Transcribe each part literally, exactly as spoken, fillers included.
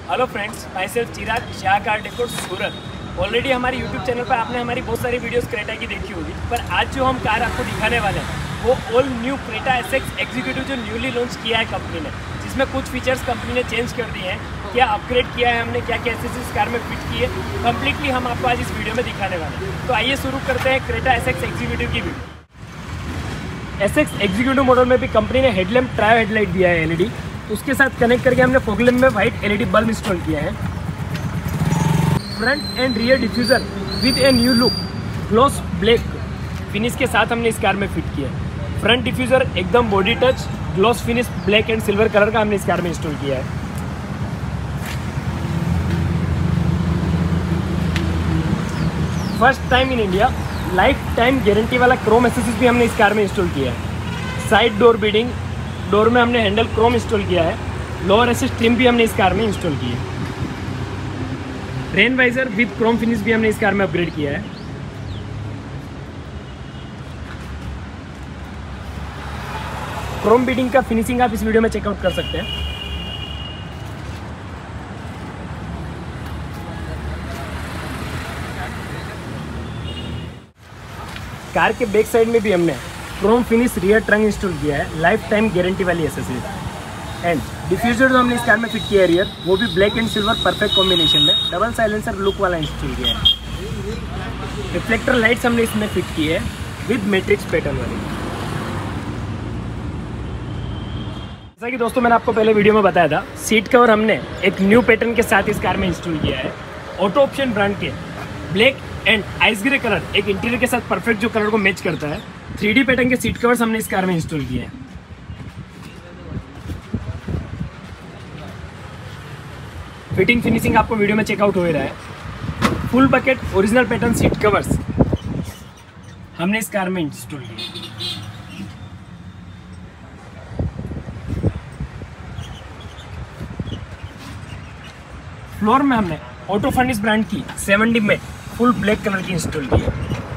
Hello friends, myself Chirag, Shah car decor Surat. Already हमारे YouTube channel पर आपने हमारी बहुत सारी वीडियोस क्रेटा की देखी होगी, पर आज जो हम कार आपको दिखाने वाले हैं वो all new Creta SX executive जो न्यूली लॉन्च किया है कंपनी ने, जिसमें कुछ फीचर्स कंपनी ने चेंज कर दिए हैं, क्या अपग्रेड किया है हमने, क्या क्या एसेसरीज कार में फिट की है, कम्प्लीटली हम आपको आज इस वीडियो में दिखाने वाले हैं। तो आइए शुरू करते हैं क्रेटा एसएक्स एग्जीक्यूटिव की वीडियो। एसएक्स एग्जीक्यूटिव मॉडल में भी कंपनी ने हेडलैम्प ट्रायो हेडलाइट दिया है एलईडी, उसके साथ कनेक्ट करके हमने फॉग लैम्प में वाइट एलईडी बल्ब इंस्टॉल किया है। Front and rear diffuser with a new look gloss black finish के साथ हमने इस कार में फिट किया है। फ्रंट डिफ्यूजर एकदम body touch gloss finish black and silver colour का हमने इस कार में इंस्टॉल किया है। First time in India life time guarantee वाला क्रोम एसेसरीज भी हमने इस कार में इंस्टॉल किया है। साइड डोर बीडिंग, डोर में हमने हैंडल क्रोम इंस्टॉल किया है। लोअर असिस्ट ट्रिम भी हमने इस कार में इंस्टॉल की है। Rain visor with chrome finish भी हमने इस कार में अपग्रेड किया है। क्रोम बीडिंग का फिनिशिंग आप इस वीडियो में चेकआउट कर सकते हैं। कार के बैक साइड में भी हमने chrome finish rear trunk install किया है, लाइफ टाइम गारंटी वाली एसेसरीज। एंड डिफ्यूजर जो हमने इस कार में फिट किया है रियर, वो भी black and silver perfect combination में डबल साइलेंसर लुक वाला इंस्टॉल किया है। रिफ्लेक्टर लाइट्स हमने इसमें फिट की है विद मैट्रिक्स पैटर्न वाली। जैसा कि दोस्तों मैंने आपको पहले वीडियो में बताया था, सीट कवर हमने एक न्यू पैटर्न के साथ इस कार में इंस्टॉल किया है। ऑटो ऑप्शन ब्रांड के black and ice grey colour एक इंटीरियर के साथ परफेक्ट जो कलर को मैच करता है। थ्री डी पैटर्न के सीट कवर्स हमने इस कार में इंस्टॉल किए हैं। फिटिंग फिनिशिंग आपको वीडियो में चेकआउट हो ही रहा है। Full bucket original pattern seat covers हमने इस कार में इंस्टॉल किए। फ्लोर में हमने ऑटो फर्निश ब्रांड की सेवन डी में फुल ब्लैक कलर की इंस्टॉल की है।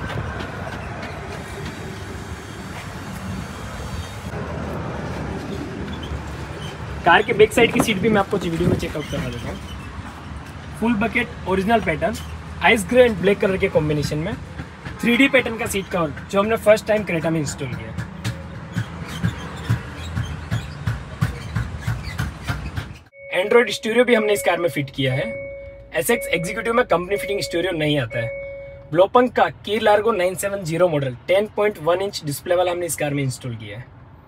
कार के बैक साइड की सीट भी मैं आपको वीडियो में चेकआउट करवा देता हूँ। Full bucket original pattern ice grey and black colour के कॉम्बिनेशन में थ्री डी पैटर्न का सीट कवर जो हमने फर्स्ट टाइम क्रेटा में इंस्टॉल किया। एंड्रॉइड स्टूडियो भी हमने इस कार में फिट किया है। एसएक्स एग्जीक्यूटिव में कंपनी फिटिंग स्टूडियो नहीं आता है। ब्लोपंक का की Largo nine seven zero model ten point one inch display वाला हमने इस कार में इंस्टॉल किया है।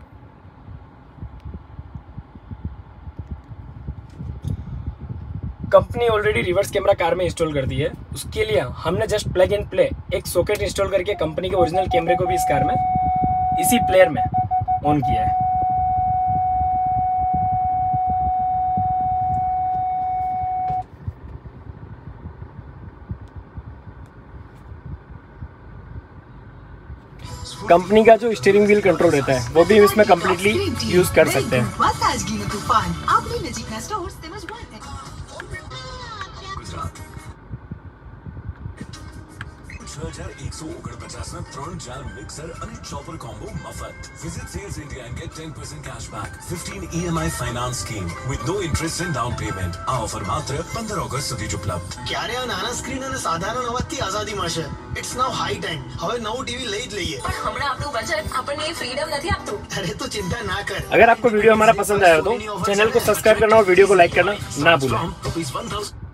Company already reverse camera car में इंस्टॉल कर दी है, उसके लिए हमने जस्ट प्लग एंड प्ले एक सॉकेट इंस्टॉल करके कंपनी के ओरिजिनल कैमरे को भी इस कार में इसी प्लेयर में ऑन किया है। कंपनी का जो स्टीयरिंग व्हील कंट्रोल रहता है वो भी इसमें कम्प्लीटली यूज कर सकते हैं। एक सौ पचास में ત્રણ જાર મિક્સર અને ચોપર કોમ્બો મફત. Visit Sales India and get ten percent cashback. fifteen E M I finance scheme with no interest and down payment. આ ઓફર માત્ર પંદર ઓગસ્ટ સુધી જ ઉપલબ્ધ. ક્યારે આ નાના સ્ક્રીન અને સાધારણ અવાજથી આઝાદી મળશે? It's now high time. હવે નવું ટીવી લઈ જ લઈએ. પણ હમણાં આપણું બજેટ આપણને ફ્રીડમ નથી આપતું. અરે તો ચિંતા ના કર. अगर आपको वीडियो हमारा पसंद आया हो तो चैनल को सब्सक्राइब करना और वीडियो को लाइक करना ना भूलें।